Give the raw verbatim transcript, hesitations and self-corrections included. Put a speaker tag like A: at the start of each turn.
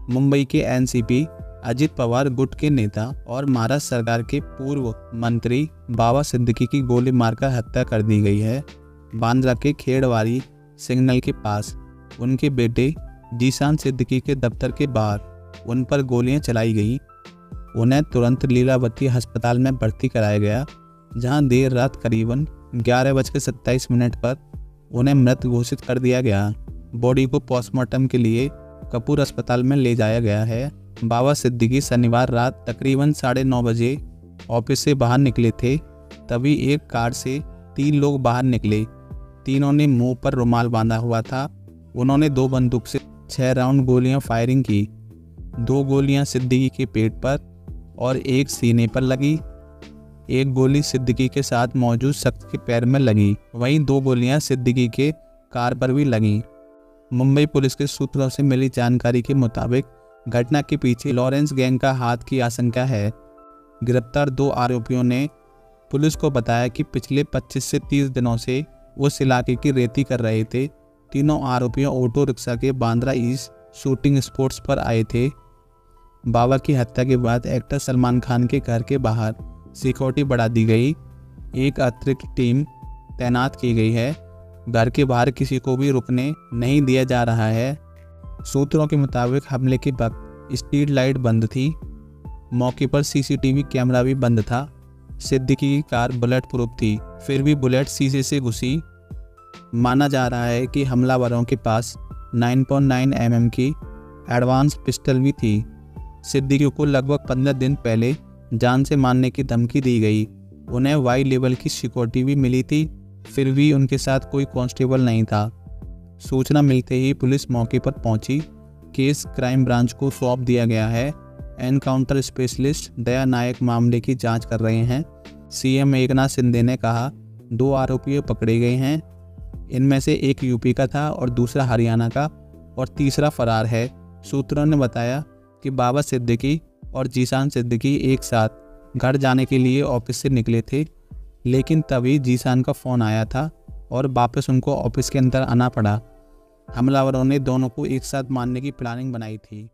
A: मुंबई के एनसीपी अजित पवार गुट के नेता और महाराष्ट्र सरकार के पूर्व मंत्री बाबा सिद्दीकी की गोली मारकर हत्या कर दी गई है। बांद्रा के खेड़वारी सिग्नल के पास उनके बेटे जीशान सिद्दीकी के दफ्तर के बाहर उन पर गोलियां चलाई गई। उन्हें तुरंत लीलावती अस्पताल में भर्ती कराया गया, जहां देर रात करीबन ग्यारह बजकर सत्ताईस मिनट पर उन्हें मृत घोषित कर दिया गया। बॉडी को पोस्टमार्टम के लिए कपूर अस्पताल में ले जाया गया है। बाबा सिद्दीकी शनिवार रात तकरीबन साढ़े नौ बजे ऑफिस से बाहर निकले थे, तभी एक कार से तीन लोग बाहर निकले। तीनों ने मुंह पर रुमाल बांधा हुआ था। उन्होंने दो बंदूक से छह राउंड गोलियां फायरिंग की। दो गोलियां सिद्दीकी के पेट पर और एक सीने पर लगी। एक गोली सिद्दीकी के साथ मौजूद शख्स के पैर में लगी। वहीं दो गोलियां सिद्दीकी के कार पर भी लगीं। मुंबई पुलिस के सूत्रों से मिली जानकारी के मुताबिक घटना के पीछे लॉरेंस गैंग का हाथ की आशंका है। गिरफ्तार दो आरोपियों ने पुलिस को बताया कि पिछले पच्चीस से तीस दिनों से उस इलाके की रेती कर रहे थे। तीनों आरोपियों ऑटो रिक्शा के बांद्रा ईस्ट शूटिंग स्पॉट्स पर आए थे। बाबा की हत्या के बाद एक्टर सलमान खान के घर के बाहर सिक्योरिटी बढ़ा दी गई। एक अतिरिक्त टीम तैनात की गई है। घर के बाहर किसी को भी रुकने नहीं दिया जा रहा है। सूत्रों के मुताबिक हमले के वक्त स्ट्रीट लाइट बंद थी। मौके पर सीसीटीवी कैमरा भी बंद था। सिद्दीकी की कार बुलेट प्रूफ थी, फिर भी बुलेट शीशे से घुसी। माना जा रहा है कि हमलावरों के पास नौ पॉइंट नौ एम एम की एडवांस पिस्टल भी थी। सिद्दीकी को लगभग पंद्रह दिन पहले जान से मारने की धमकी दी गई। उन्हें वाई लेवल की सिक्योरिटी भी मिली थी, फिर भी उनके साथ कोई कांस्टेबल नहीं था। सूचना मिलते ही पुलिस मौके पर पहुंची। केस क्राइम ब्रांच को सौंप दिया गया है। एनकाउंटर स्पेशलिस्ट दया नायक मामले की जांच कर रहे हैं। सीएम एकनाथ शिंदे ने कहा दो आरोपी पकड़े गए हैं। इनमें से एक यूपी का था और दूसरा हरियाणा का और तीसरा फरार है। सूत्रों ने बताया कि बाबा सिद्दीकी और जीशान सिद्दीकी एक साथ घर जाने के लिए ऑफिस से निकले थे, लेकिन तभी जीशान का फ़ोन आया था और वापस उनको ऑफिस के अंदर आना पड़ा। हमलावरों ने दोनों को एक साथ मारने की प्लानिंग बनाई थी।